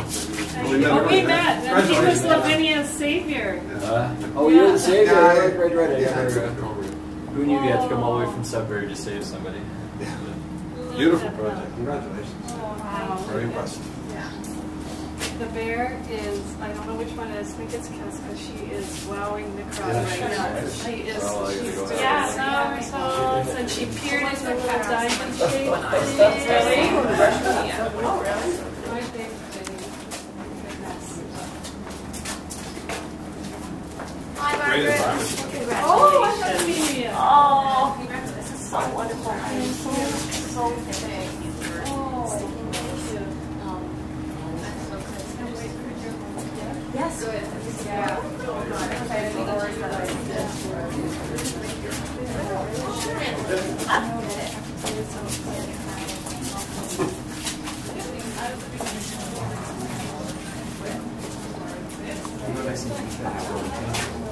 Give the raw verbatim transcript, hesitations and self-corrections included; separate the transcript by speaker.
Speaker 1: Oh, we met. And he was Lavinia's savior.
Speaker 2: Uh, oh, you were the savior.
Speaker 3: Yeah, I-
Speaker 2: right, right, right. I
Speaker 3: yeah,
Speaker 2: remember.
Speaker 3: I told her.
Speaker 2: Who knew you had to come all the way from Sudbury to save somebody?
Speaker 3: Yeah. Beautiful project. Congratulations.
Speaker 1: Wow.
Speaker 3: Very impressive.
Speaker 1: Yeah. The bear is, I don't know which one it is, I think it's Kes, because she is wowing the crowd
Speaker 3: Yeah,
Speaker 1: right
Speaker 3: she's
Speaker 1: now.
Speaker 3: nice.
Speaker 1: She is,
Speaker 2: Oh, I gotta
Speaker 1: she's
Speaker 2: go
Speaker 1: doing
Speaker 2: have
Speaker 1: yeah, somersaults, and she peered into the little diamond shape.
Speaker 4: When I
Speaker 1: thing.
Speaker 4: stopped
Speaker 1: Really?
Speaker 4: studying, the freshman year. Oh, really?
Speaker 1: My favorite thing. Goodness.
Speaker 4: Hi,
Speaker 3: Great
Speaker 4: Margaret.
Speaker 3: environment.
Speaker 4: Congratulations.
Speaker 1: Oh, I haven't seen you.
Speaker 4: Oh, this is so wonderful. I am so, so thank you for
Speaker 1: Oh,
Speaker 4: sticking with
Speaker 1: thank
Speaker 4: us.
Speaker 1: you.
Speaker 4: Um, and that's so
Speaker 1: Can we
Speaker 4: good.
Speaker 1: put your home together?
Speaker 4: Yes. Good.
Speaker 1: Yeah.
Speaker 2: You know, I see you.